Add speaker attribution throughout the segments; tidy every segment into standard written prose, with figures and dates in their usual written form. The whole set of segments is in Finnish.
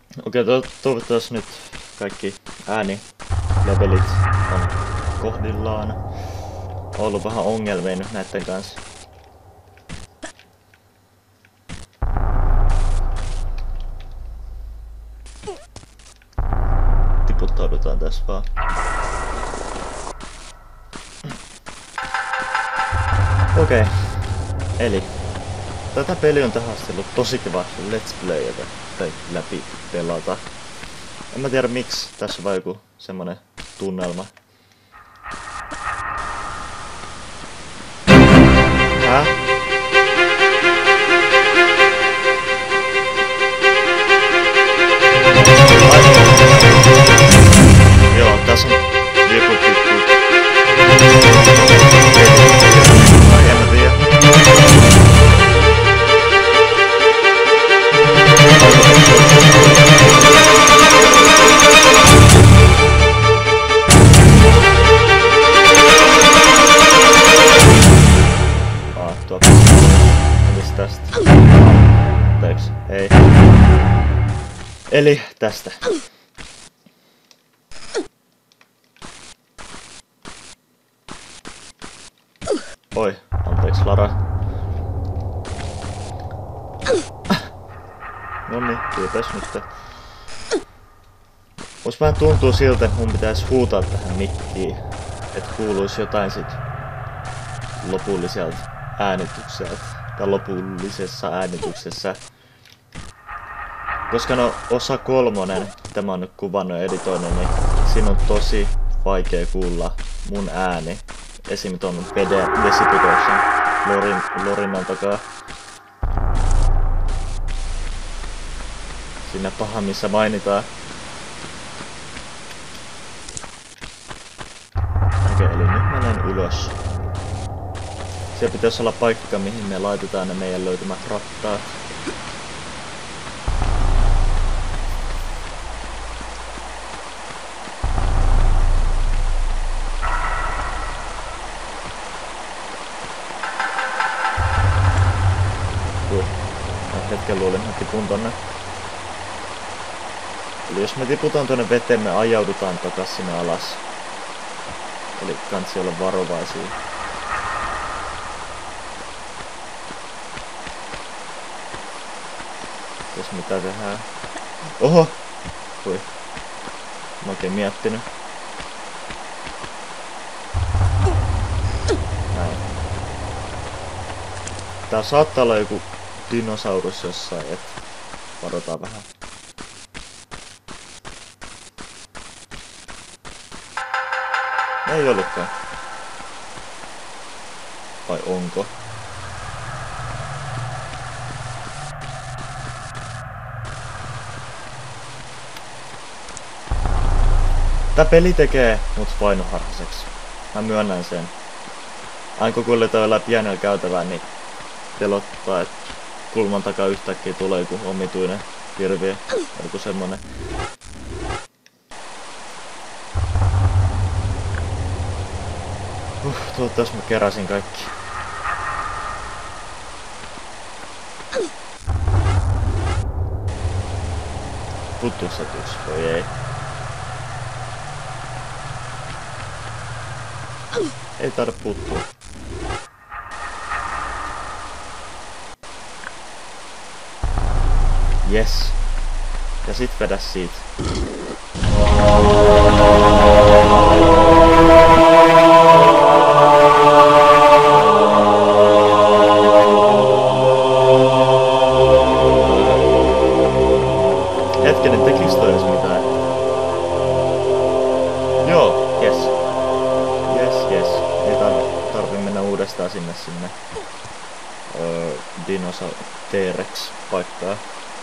Speaker 1: Okei, toivottavasti nyt kaikki äänilevelit on kohdillaan. On ollut vähän ongelmia nyt näitten kanssa. Tiputtaudutaan tässä vaan. Okei. Eli tätä peliä on tähän asti ollut tosi kiva let's playata tai läpi pelata. En mä tiedä miksi, tässä on vaan joku semmonen tunnelma. Hä? Joo, tässä on joku pikku... En mä tiedä. Mitäs tästä? Anteeksi, ei. Eli tästä. Oi, anteeksi Lara. Noniin, kiitos nyt. Musta vähän tuntuu siltä, että mun pitäisi huutaa tähän mikkiin, että kuuluisi jotain sit lopulliselta äänitykseltä. Tai lopullisessa äänityksessä. Koska no osa 3, tämä on nyt kuvannut ja editoinut, niin siinä on tosi vaikea kuulla mun ääni. Esim. Ton vesiputoksen lorinnan takaa. Siinä paha missä mainitaan. Okei, eli nyt menen ylös. Siellä pitäisi olla paikka, mihin me laitetaan ne meidän löytymät rattaat. Hetken luulin, että tipun tonne. Eli jos me tiputaan tuonne veteen, me ajaudutaan takas sinne alas. Eli kansi olla varovaisia. Jos mitä tehdään? Oho! Ui. Mä oikein miettinyt. Näin. Tää saattaa olla joku dinosaurus jossain, et varotaan vähän. Ei ollutkaan. Vai onko? Tää peli tekee mut vainoharhaseksi. Mä myönnän sen. Aina kun kuljetaan läpi pienellä käytävää, niin pelottaa, että kulman takaa yhtäkkiä tulee joku omituinen hirviö. Joku semmonen. Toivottavasti mä keräsin kaikki. Putussetus, voi ei. Ei taida puuttua. Yes. Ja sit vedä siitä. Hetkinen, tekiks toi edes mitään? Joo, yes. Yes. Ei tarvi mennä uudestaan sinne dinosaur T-rex paikkaa.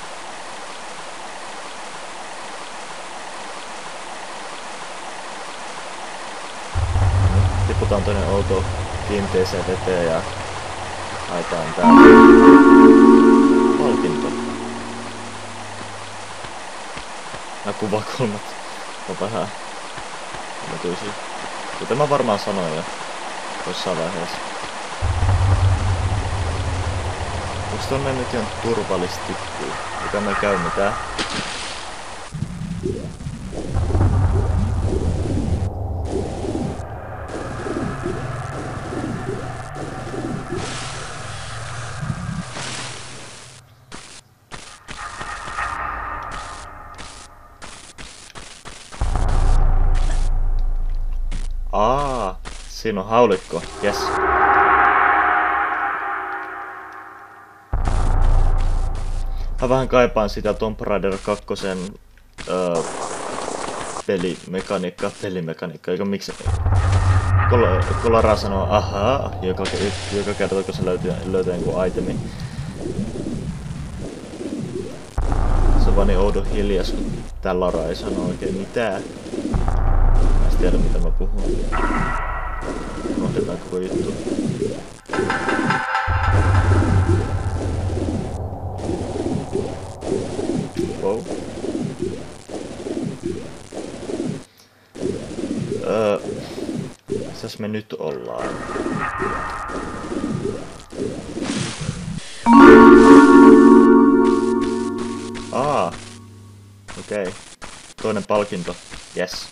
Speaker 1: Tiputaan tonne outoon kiinteeseen veteen ja haetaan tää palkinto. Nää kuvakulmat on vähän omituisia. Kuten mä varmaan sanoin jo jossain vaiheessa. Onks tonne nyt ihan turvallisesti tippuu? Eikä me käy mitään. Siinä on haulikko. Yes. Mä vähän kaipaan sitä Tomb Raider 2 pelimekaniikka, eikö miksi? Kolara sanoo ahaa, joka kerta kun se löytää joku itemi. Se on vaan niin oudon hiljas, kun tää Lara ei sano oikein mitään. Mä en tiedä mitä mä puhun. Unohdetaan koko juttu. Wow. Missäs me nyt ollaan? Okei. Toinen palkinto. Yes.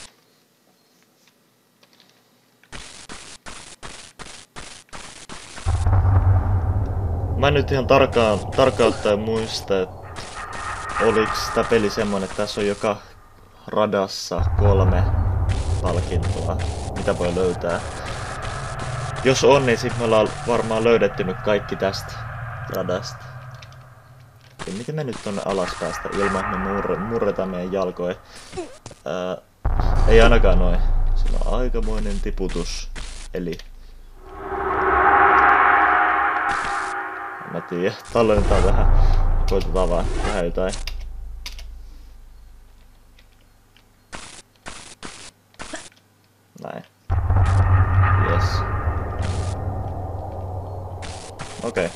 Speaker 1: Mä en nyt ihan tarkkaan ottaen muista, että oliks tää peli semmonen, että tässä on joka radassa 3 palkintoa, mitä voi löytää. Jos on, niin sit me ollaan varmaan löydetty nyt kaikki tästä radasta. Ja miten me nyt tonne alas päästä ilman, että me murretaan meidän jalkoja? Ei ainakaan noin. Siinä on aikamoinen tiputus. Eli... Mä tiedän, tallennetaan vähän. Koitetaan vaan tehdä jotain. Näin. Yes. Okei.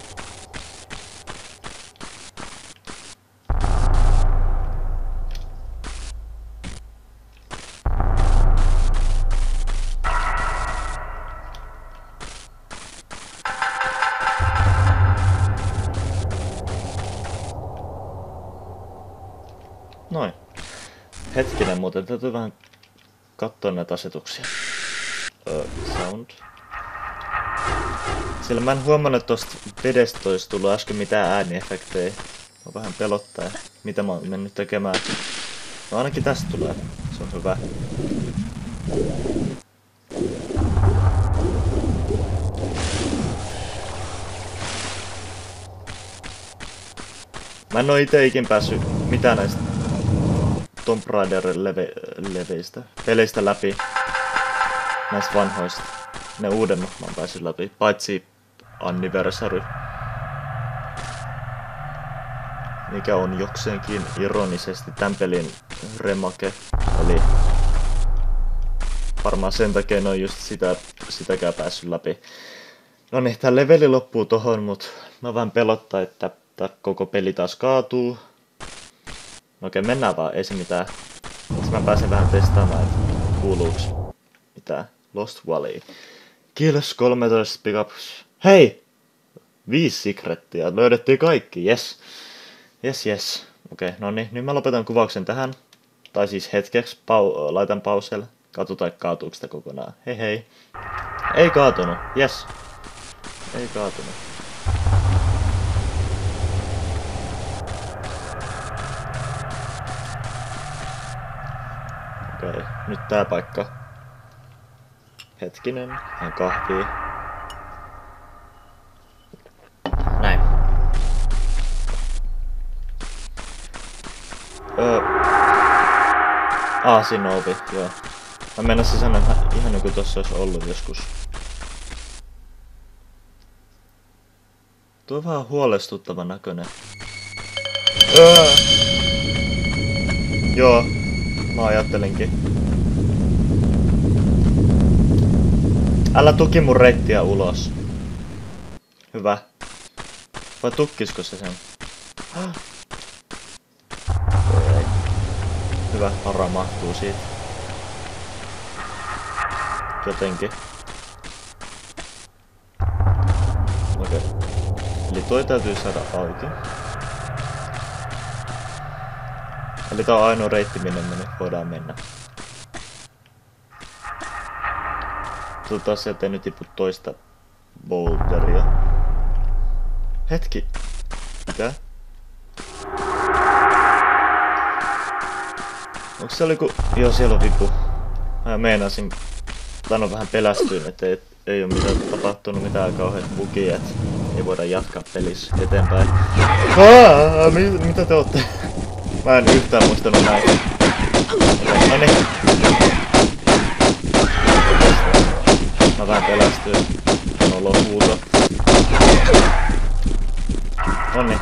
Speaker 1: Noin. Hetkinen muuten, täytyy vähän katsoa näitä asetuksia. Sound. Sillä mä en huomannut, että tosta vedestä olisi tullut äsken mitään ääniefektejä. Mä vähän pelottaa, mitä mä oon mennyt tekemään. No ainakin tästä tulee. Se on hyvä. Mä en oo ite ikin päässyt mitään näistä Tomb Raider peleistä läpi. Näistä vanhoista. Ne uudemmat mä oon päässyt läpi. Paitsi Anniversary. Mikä on jokseenkin ironisesti tän pelin remake. Eli varmaan sen takia ne on just sitäkään päässyt läpi. No niin, tää leveli loppuu tohon, mut mä vähän pelottaa, että tää koko peli taas kaatuu. No okei, mennään vaan, ei se mitään. Sitten mä pääsen vähän testaamaan, että kuuluuks mitään. Lost Valley. Kills 13 pickups. Hei! 5 secrettiä, löydettiin kaikki, yes. Yes. Okei, no niin, nyt mä lopetan kuvauksen tähän. Tai siis hetkeksi, laitan pauselle. Katsotaan, kaatuuko sitä kokonaan. Hei. Ei kaatunut, yes. Ei kaatunut. Okei, nyt tää paikka. Hetkinen, hän kahvii. Näin. Siinä on ovi, joo. Mä meinasin sanoa ihan niin kuin tossa olisi ollut joskus. Tuo on vähän huolestuttavan näköinen. Joo, mä ajattelinkin. Älä tuki mun reittiä ulos. Hyvä. Vai tukkisko se sen? Hyvä, hara mahtuu siitä. Jotenkin. Okei. Eli toi täytyy saada auki. Eli tää on ainoa reitti, minne me nyt voidaan mennä. Toivottavasti sieltä ei nyt tipu toista boulderia. Hetki. Mitä? Onko siellä joku... Joo, siellä on vipu. Mä meinasin Tän on vähän pelästynyt, että ei ole mitään tapahtunut mitään kauheat bugia, että ei voida jatkaa pelissä eteenpäin. Mitä te ootte? Mä en yhtään muistanut näitä. Noniin. Mä vähän pelästyin. Nolo huuto. Noniin.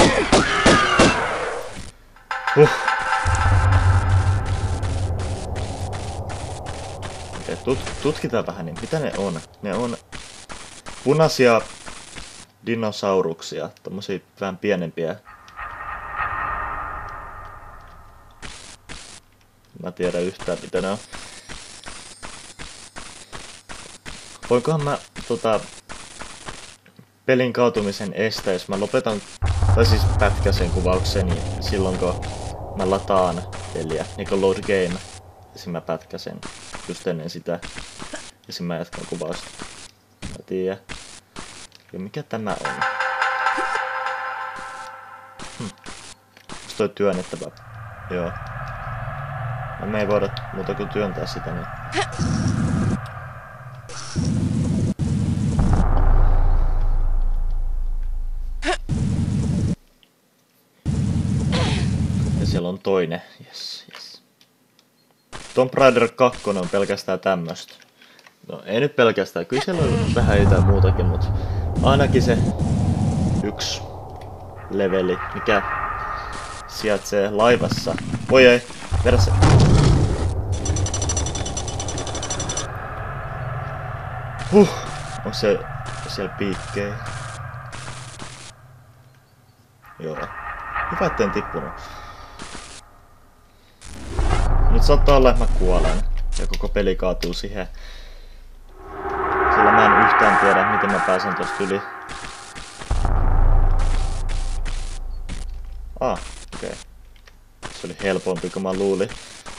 Speaker 1: Tutkitaan vähän, niin mitä ne on? Ne on punaisia dinosauruksia, tommosia vähän pienempiä. Mä tiedän yhtään mitä ne on. Voinkohan mä pelin kaatumisen estää, jos mä lopetan, tai siis pätkäsen kuvaukseni silloin kun mä lataan peliä, niin kuin load game. Ja sit mä pätkäsen just ennen sitä. Ja sit mä jatkan kuvausta. Mä tiedän. Ja mikä tämä on? Onks toi työnnettävä? Joo. No me ei voida muuta kuin työntää sitä niin. Ja siellä on toinen. Yes. Tomb Raider 2 on pelkästään tämmöstä. No ei nyt pelkästään, kyllä siellä on vähän jotain muutakin, mutta ainakin se yksi leveli, mikä sijaitsee laivassa. Voi ei, vedä se. On se siellä piikkejä. Joo. Hyvä etten tippunut. Nyt saattaa olla, että mä kuolen. Ja koko peli kaatuu siihen. Sillä mä en yhtään tiedä, miten mä pääsen tosta yli. Okei. Se oli helpompi kuin mä luulin.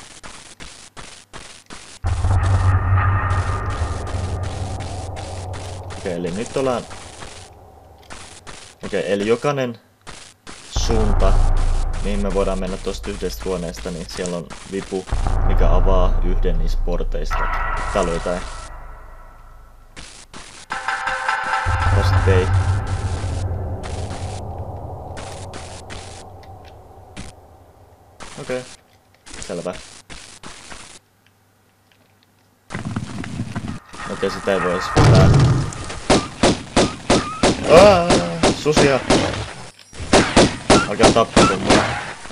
Speaker 1: Okei, eli nyt ollaan... Okei, eli jokainen suunta, mihin me voidaan mennä tosta yhdestä huoneesta, niin siellä on vipu, mikä avaa yhden niistä porteista. Täällä on jotain. Tosta ei. Okei. Selvä. Okei, sitä ei voi edes vetää. Susia! Alkaa tappaa mua.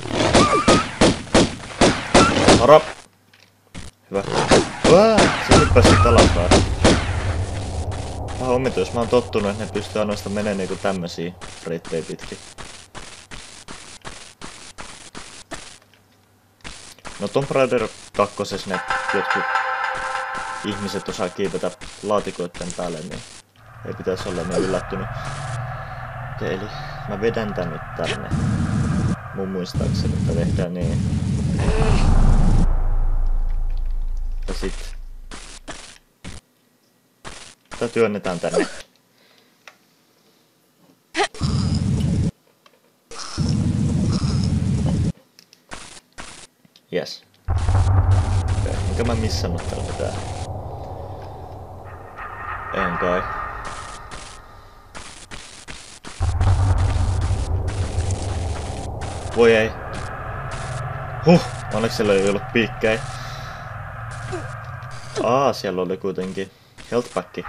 Speaker 1: Haro! Hyvä. Se hyppäsi sit alaspäin. Vähän omituis. Mä oon tottunut, että ne pystyy ainoastaan menemään niinku tämmösiä reittejä pitkin. No Tomb Raider 2 ne jotkut ihmiset osaa kiivetä laatikoiden päälle, niin ei pitäisi olla niin yllättynyt. Okei, eli mä vedän tän nyt tänne. Mun muistaakseni, että tehdään niin. Ja sit... Tää työnnetään tänne. Yes. Okei, mikä mä missannut täällä mitään? En kai. Voi ei. Onneksi siellä ei ollut piikkejä. Siellä oli kuitenkin health pack.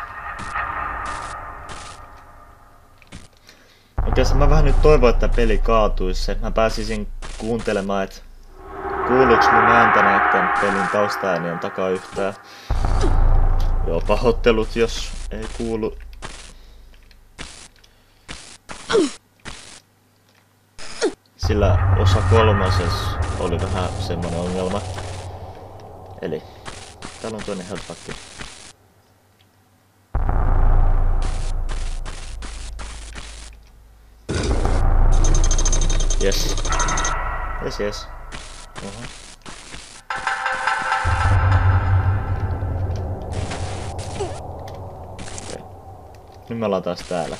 Speaker 1: Oikeastaan mä vähän nyt toivon, että peli kaatuisi. Mä pääsisin kuuntelemaan, että kuuluuks mun ääntä näitten pelin taustaäänien takaa yhtään. Joo, pahoittelut jos ei kuulu. Sillä osa 3 oli vähän semmonen ongelma. Eli täällä on toinen health pack. Yes. Yes. Okay. Nyt me ollaan taas täällä.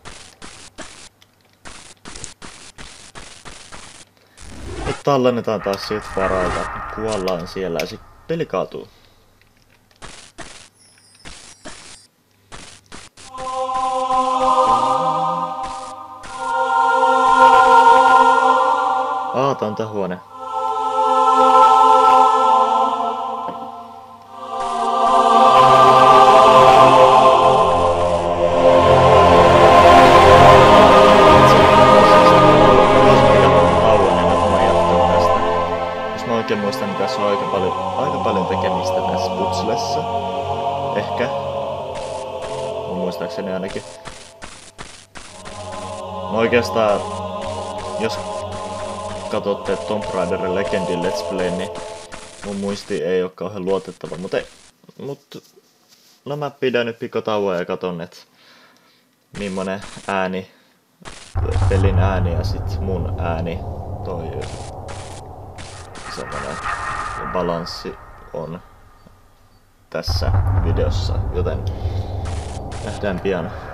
Speaker 1: Nyt tallennetaan taas siltä varalta. Kuollaan siellä ja sit peli kaatuu. avataan tää huone. Jos mä oikein muistan, niin tässä on aika paljon tekemistä tässä puzzlessa. Ehkä. Mun muistaakseni ainakin. No oikeastaan, jos katsotte Tomb Raiderin Legendin Let's Play, niin mun muisti ei oo kauhean luotettava. No mä pidän nyt pikotauon ja katon, että millainen ääni, pelin ääni ja sit mun ääni, toi semmonen balanssi on tässä videossa, joten nähdään pian.